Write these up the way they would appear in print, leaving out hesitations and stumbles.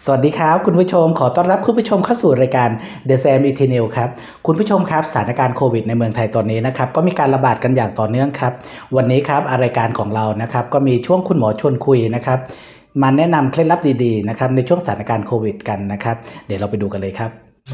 สวัสดีครับคุณผู้ชมขอต้อนรับคุณผู้ชมเข้าสู่รายการ The Sam e t e r n a l ครับคุณผู้ชมครับสถานการณ์โควิดในเมืองไทยตอนนี้นะครับก็มีการระบาดกันอย่างต่อเนื่องครับวันนี้ครับรายการของเรานะครับก็มีช่วงคุณหมอชวนคุยนะครับมาแนะนำเคล็ดลับดีๆนะครับในช่วงสถานการณ์โควิดกันนะครับเดี๋ยวเราไปดูกันเลยครับ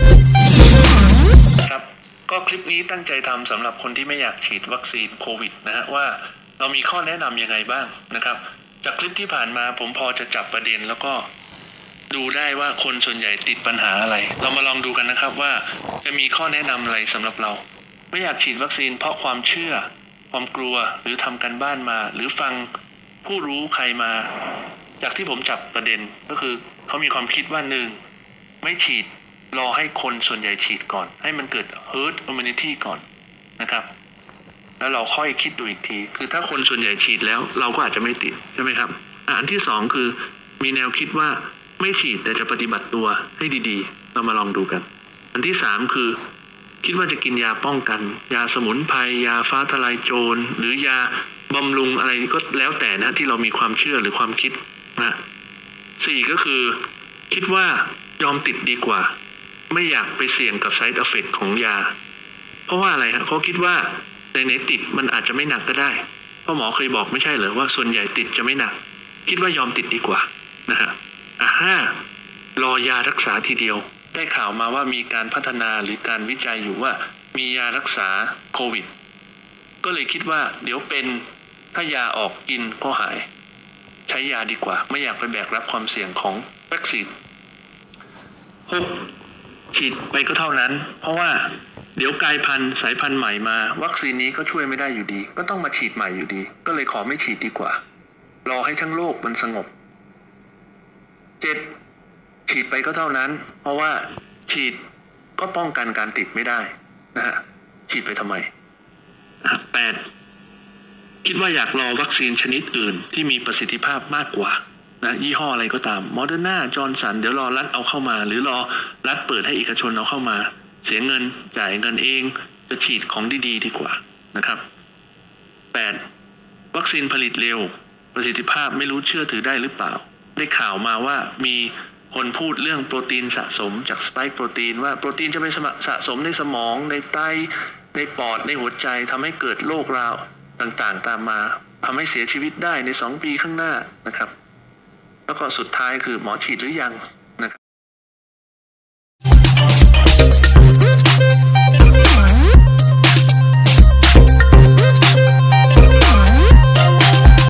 ครับก็คลิปนี้ตั้งใจทำสำหรับคนที่ไม่อยากฉีดวัคซีนโควิดนะฮะว่าเรามีข้อแนะนำยังไงบ้างนะครับจากคลิปที่ผ่านมาผมพอจะจับประเด็นแล้วก็ดูได้ว่าคนส่วนใหญ่ติดปัญหาอะไรเรามาลองดูกันนะครับว่าจะมีข้อแนะนำอะไรสำหรับเราไม่อยากฉีดวัคซีนเพราะความเชื่อความกลัวหรือทำกันบ้านมาหรือฟังผู้รู้ใครมาจากที่ผมจับประเด็นก็คือเขามีความคิดว่า1ไม่ฉีดรอให้คนส่วนใหญ่ฉีดก่อนให้มันเกิด herd immunity ก่อนนะครับแล้วเราค่อยคิดดูอีกทีคือถ้าคนส่วนใหญ่ฉีดแล้วเราก็อาจจะไม่ติดใช่ไหมครับอันที่สองคือมีแนวคิดว่าไม่ฉีดแต่จะปฏิบัติตัวให้ดีๆเรามาลองดูกันอันที่สามคือคิดว่าจะกินยาป้องกันยาสมุนไพรยาฟ้าทลายโจรหรือยาบำรุงอะไรก็แล้วแต่นะที่เรามีความเชื่อหรือความคิดนะสี่ก็คือคิดว่ายอมติดดีกว่าไม่อยากไปเสี่ยงกับ side effect ของยาเพราะว่าอะไรฮะเพราะคิดว่าในติดมันอาจจะไม่หนักก็ได้เพราะหมอเคยบอกไม่ใช่เหรอว่าส่วนใหญ่ติดจะไม่หนักคิดว่ายอมติดดีกว่านะฮะห้ารอยารักษาทีเดียวได้ข่าวมาว่ามีการพัฒนาหรือการวิจัยอยู่ว่ามียารักษาโควิดก็เลยคิดว่าเดี๋ยวเป็นถ้ายาออกกินก็หายใช้ยาดีกว่าไม่อยากไปแบกรับความเสี่ยงของวัคซีน6ฉีดไปก็เท่านั้นเพราะว่าเดี๋ยวกลายพันธุ์สายพันธุ์ใหม่มาวัคซีนนี้ก็ช่วยไม่ได้อยู่ดีก็ต้องมาฉีดใหม่อยู่ดีก็เลยขอไม่ฉีดดีกว่ารอให้ทั้งโลกมันสงบ7ฉีดไปก็เท่านั้นเพราะว่าฉีดก็ป้องกันการติดไม่ได้นะฮะฉีดไปทำไม8คิดว่าอยากรอวัคซีนชนิดอื่นที่มีประสิทธิภาพมากกว่านะยี่ห้ออะไรก็ตามโมเดอร์นาจอร์นสันเดี๋ยวรอรัฐเอาเข้ามาหรือรอรัฐเปิดให้เอกชนเอาเข้ามาเสียเงินจ่ายเงินเองจะฉีดของดีๆดีกว่านะครับ8วัคซีนผลิตเร็วประสิทธิภาพไม่รู้เชื่อถือได้หรือเปล่าได้ข่าวมาว่ามีคนพูดเรื่องโปรตีนสะสมจากสไปค์โปรตีนว่าโปรตีนจะไปสะสมในสมองในไตในปอดในหัวใจทำให้เกิดโรคราวต่างๆตามมาทำให้เสียชีวิตได้ใน2 ปีข้างหน้านะครับแล้วก็สุดท้ายคือหมอฉีดหรือยัง